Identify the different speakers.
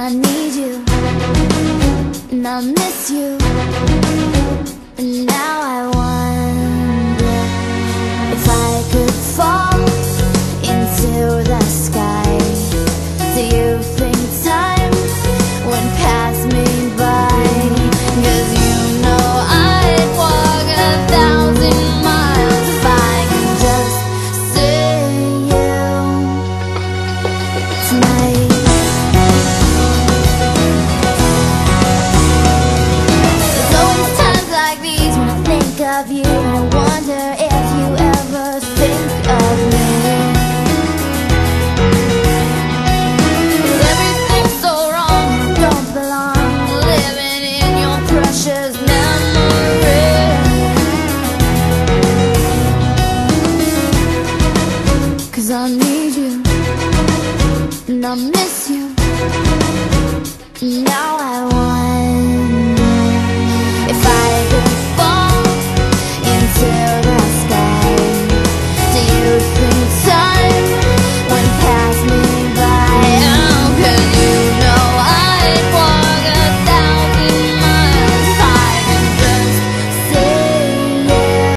Speaker 1: I need you, and I miss you, and now I wonder if I could fall into the sky. Do you think time would pass me by? 'Cause you know I'd walk 1,000 miles if I could just see you tonight. There's always times like these when I think of you, and I wonder if you ever think of me. I need you, and I miss you, now